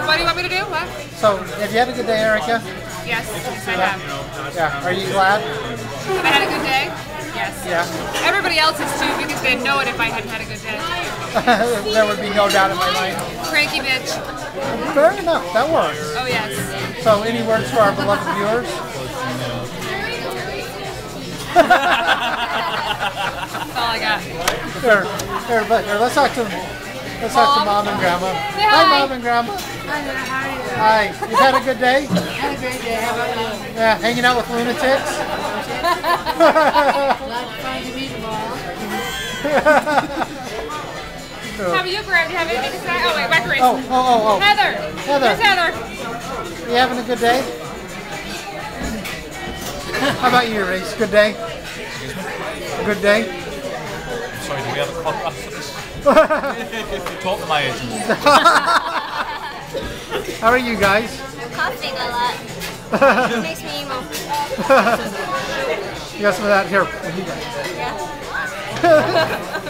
What do you want me to do? What? So, have you had a good day, Erica? Yes, I have. Yeah. Are you glad? Have I had a good day? Yes. Yeah. Everybody else is too, because they'd know it if I hadn't had a good day. There would be no doubt in my mind. Cranky bitch. Fair enough. That works. Oh yes. So, any words for our beloved viewers? That's all I got. Here, let's talk to Mom and Grandma. Say Hi, hi. Mom and Grandma. Hi there, how are you? Hi. You've had a good day? Had a great day, how about you? Yeah. Hanging out with lunatics. Glad to find you meet them all. How about you, Graham? Do you have anything to say? Oh wait, my Grace. Oh. Heather. Heather. Here's Heather. You having a good day? How about you, Reese? Good day? Good day? Sorry, do we have a podcast for this? Talk to my agent. How are you guys? I'm coughing a lot. It makes me emo. You got some of that here. Yeah.